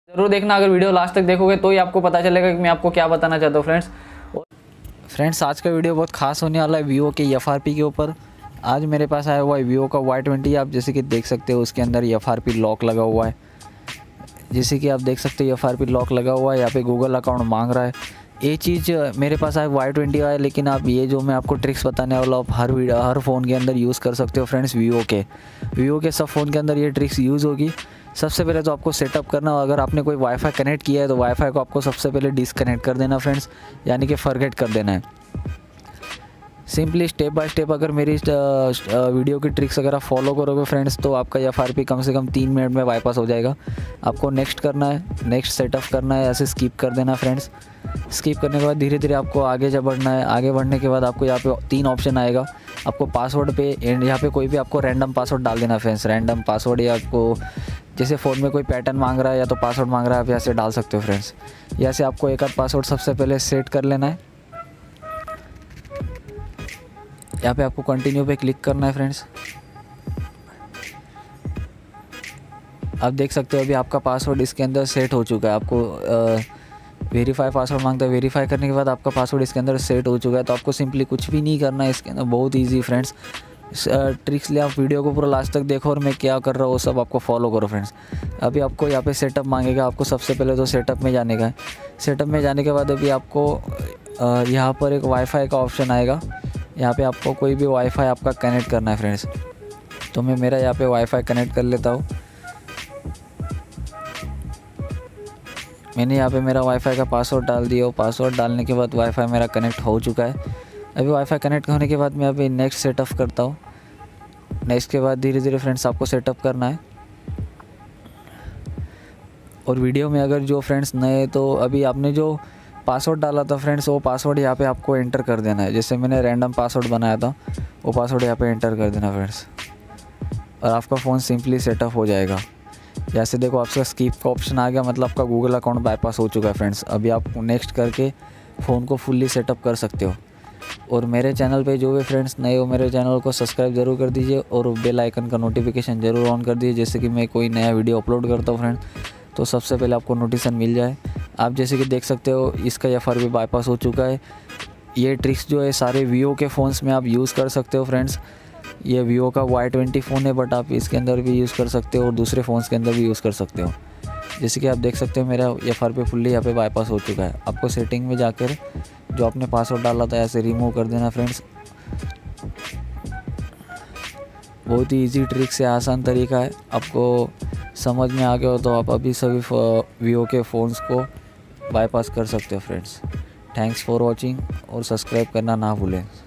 ज़रूर देखना, अगर वीडियो लास्ट तक देखोगे तो ही आपको पता चलेगा कि मैं आपको क्या बताना चाहता हूँ फ्रेंड्स। आज का वीडियो बहुत खास होने वाला है वीवो के FRP के ऊपर। आज मेरे पास आया हुआ है वीवो का Y20। आप जैसे कि देख सकते हो उसके अंदर FRP लॉक लगा हुआ है। जैसे कि आप देख सकते हो FRP लॉक लगा हुआ है, यहाँ पे गूगल अकाउंट मांग रहा है। ये चीज़ मेरे पास आया Y20 है, लेकिन आप ये जो मैं आपको ट्रिक्स बताने वाला हूँ हर फ़ोन के अंदर यूज़ कर सकते हो फ्रेंड्स। वीवो के सब फ़ोन के अंदर ये ट्रिक्स यूज़ होगी। सबसे पहले तो आपको सेटअप करना, अगर आपने कोई वाईफाई कनेक्ट किया है तो वाईफाई को आपको सबसे पहले डिसकनेक्ट कर देना फ्रेंड्स, यानी कि फॉरगेट कर देना है। सिंपली स्टेप बाय स्टेप अगर मेरी वीडियो की ट्रिक्स अगर आप फॉलो करोगे फ्रेंड्स तो आपका FRP कम से कम 3 मिनट में बाईपास हो जाएगा। आपको नेक्स्ट करना है, नेक्स्ट सेटअप करना है, ऐसे स्किप कर देना फ्रेंड्स। स्किप करने के बाद धीरे धीरे आपको आगे जब बढ़ना है। आगे बढ़ने के बाद आपको यहाँ पे 3 ऑप्शन आएगा। आपको पासवर्ड पे एंड यहाँ पे कोई भी आपको रैंडम पासवर्ड डाल देना फ्रेंड्स। रैंडम पासवर्ड या आपको जैसे फ़ोन में कोई पैटर्न मांग रहा है या तो पासवर्ड मांग रहा है, आप यहाँ से डाल सकते हो फ्रेंड्स। यहाँ से आपको एक आध पासवर्ड सबसे पहले सेट कर लेना है। यहाँ पे आपको कंटिन्यू पे क्लिक करना है फ्रेंड्स। आप देख सकते हो अभी आपका पासवर्ड इसके अंदर सेट हो चुका है। आपको वेरीफाई पासवर्ड मांगता है। वेरीफाई करने के बाद आपका पासवर्ड इसके अंदर सेट हो चुका है। तो आपको सिंपली कुछ भी नहीं करना है इसके अंदर, बहुत ईजी फ्रेंड्स। ट्रिक्स लिए आप वीडियो को पूरा लास्ट तक देखो और मैं क्या कर रहा हूँ वो सब आपको फॉलो करो फ्रेंड्स। अभी आपको यहाँ पे सेटअप मांगेगा। आपको सबसे पहले तो सेटअप में जाने का है। सेटअप में जाने के बाद अभी आपको यहाँ पर एक वाईफाई का ऑप्शन आएगा। यहाँ पे आपको कोई भी वाईफाई आपका कनेक्ट करना है फ्रेंड्स। तो मैं मेरा यहाँ पे वाईफाई कनेक्ट कर लेता हूँ। मैंने यहाँ पे मेरा वाईफाई का पासवर्ड डाल दिया। पासवर्ड डालने के बाद वाईफाई मेरा कनेक्ट हो चुका है। अभी वाईफाई कनेक्ट होने के बाद मैं अभी नेक्स्ट सेटअप करता हूँ। नेक्स्ट के बाद धीरे धीरे फ्रेंड्स आपको सेटअप करना है। और वीडियो में अगर जो फ्रेंड्स नए, तो अभी आपने जो पासवर्ड डाला था फ्रेंड्स वो पासवर्ड यहाँ पे आपको एंटर कर देना है। जैसे मैंने रैंडम पासवर्ड बनाया था वो पासवर्ड यहाँ पे एंटर कर देना फ्रेंड्स, और आपका फ़ोन सिंपली सेटअप हो जाएगा। जैसे देखो आपका स्किप का ऑप्शन आ गया, मतलब आपका गूगल अकाउंट बाईपास हो चुका है फ्रेंड्स। अभी आप नेक्स्ट करके फ़ोन को फुल्ली सेटअप कर सकते हो। और मेरे चैनल पे जो भी फ्रेंड्स नए हो मेरे चैनल को सब्सक्राइब ज़रूर कर दीजिए और बेल आइकन का नोटिफिकेशन ज़रूर ऑन कर दीजिए, जैसे कि मैं कोई नया वीडियो अपलोड करता हूँ फ्रेंड्स तो सबसे पहले आपको नोटिफिकेशन मिल जाए। आप जैसे कि देख सकते हो इसका FRP बाईपास हो चुका है। ये ट्रिक्स जो है सारे वीवो के फ़ोन्स में आप यूज़ कर सकते हो फ्रेंड्स। ये वीवो का Y20 फ़ोन है, बट आप इसके अंदर भी यूज़ कर सकते हो और दूसरे फ़ोन्स के अंदर भी यूज़ कर सकते हो। जैसे कि आप देख सकते हो मेरा FRP फुल्ली यहाँ पे बाईपास हो चुका है। आपको सेटिंग में जाकर जो आपने पासवर्ड डाला था ऐसे रिमूव कर देना फ्रेंड्स। बहुत ही ईजी ट्रिक्स है, आसान तरीका है। आपको समझ में आ गया हो तो आप अभी सभी वीवो के फ़ोन्स को बाईपास कर सकते हो फ्रेंड्स। थैंक्स फॉर वॉचिंग और सब्सक्राइब करना ना भूलें।